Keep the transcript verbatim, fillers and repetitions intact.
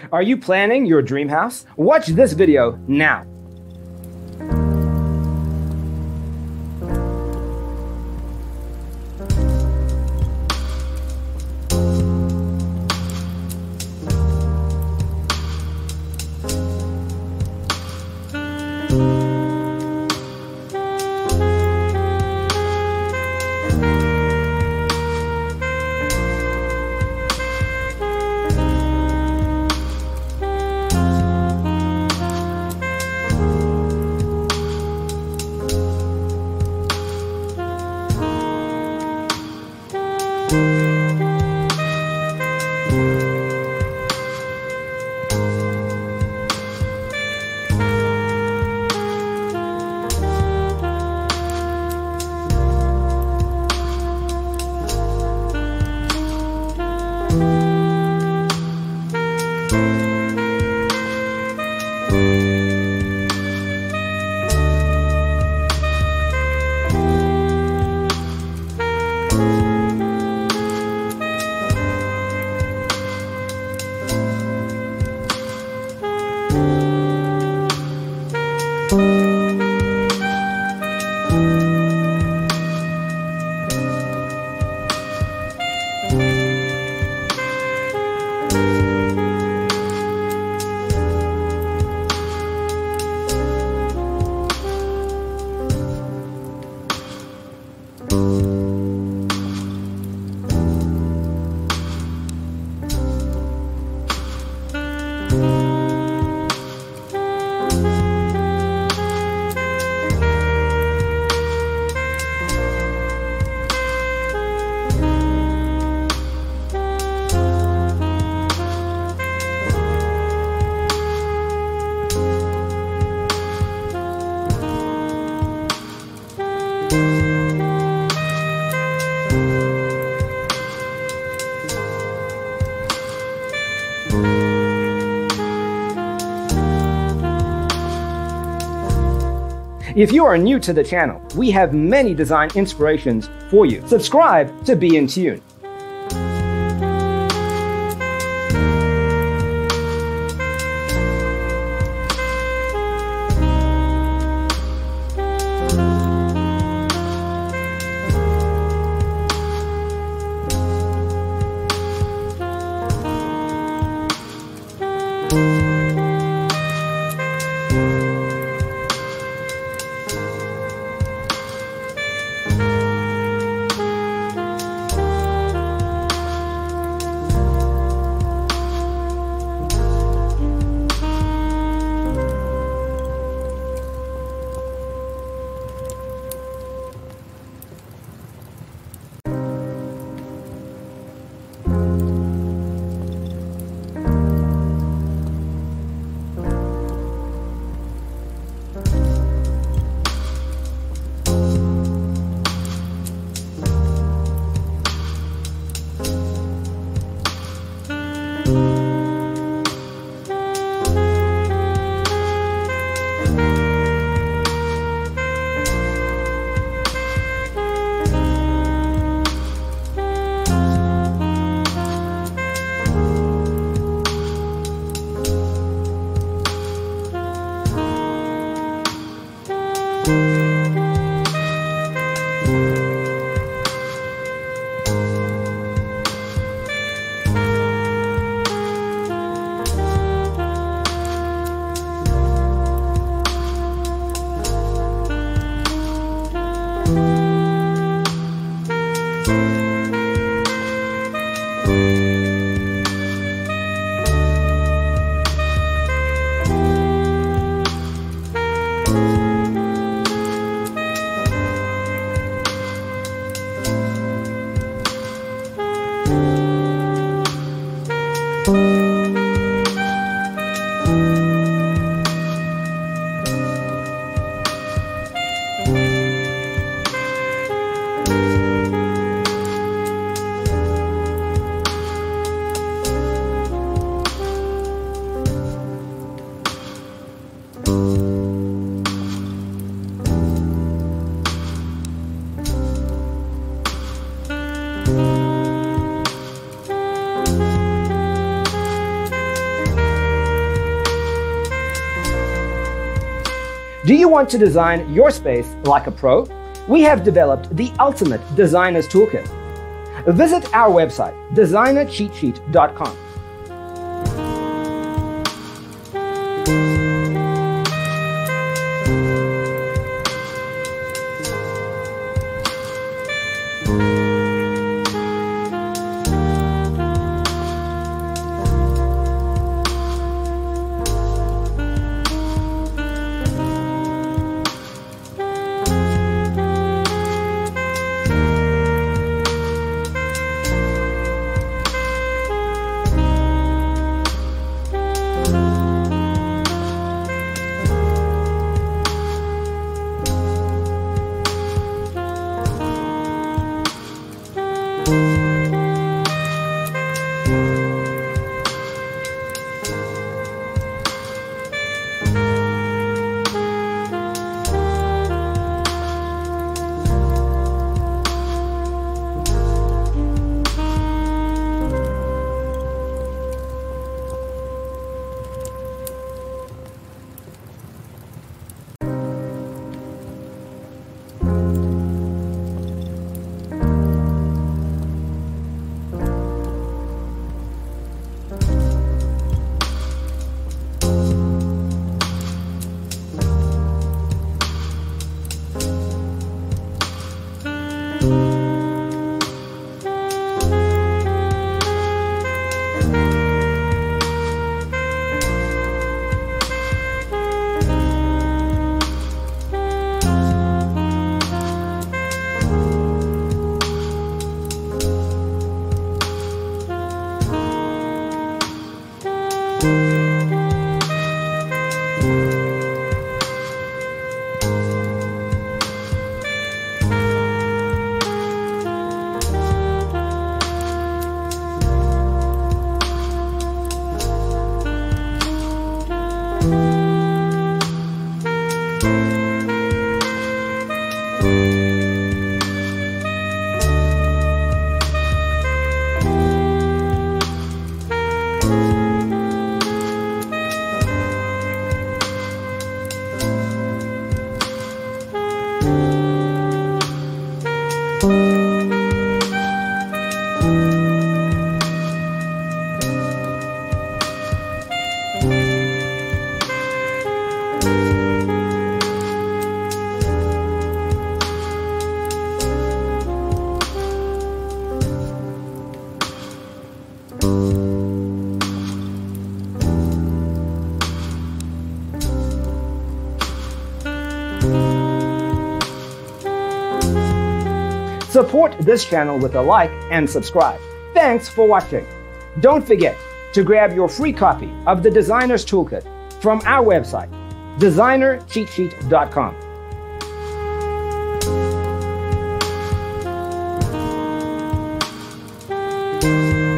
Are you planning your dream house? Watch this video now. If you are new to the channel, we have many design inspirations for you. Subscribe to be in tune. Do you want to design your space like a pro? We have developed the ultimate designer's toolkit. Visit our website, designer cheat sheet dot com. Support this channel with a like and subscribe. Thanks for watching. Don't forget to grab your free copy of the Designer's Toolkit from our website, designer cheat sheet dot com. Thank you.